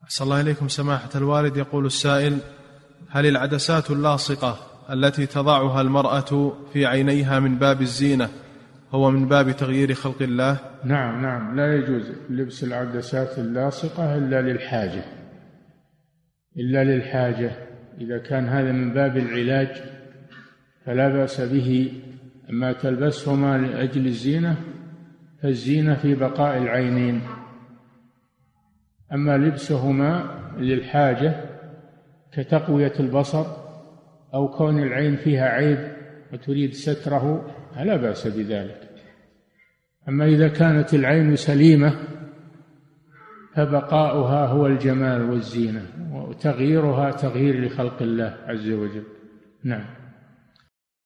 أحسن الله إليكم سماحة الوالد. يقول السائل: هل العدسات اللاصقة التي تضعها المرأة في عينيها من باب الزينة هو من باب تغيير خلق الله؟ نعم، لا يجوز لبس العدسات اللاصقة إلا للحاجة. إذا كان هذا من باب العلاج فلا بأس به. أما تلبسهما لأجل الزينة فالزينة في بقاء العينين. أما لبسهما للحاجة كتقوية البصر أو كون العين فيها عيب وتريد ستره فلا بأس بذلك. أما إذا كانت العين سليمة فبقاؤها هو الجمال والزينة، وتغييرها تغيير لخلق الله عز وجل. نعم.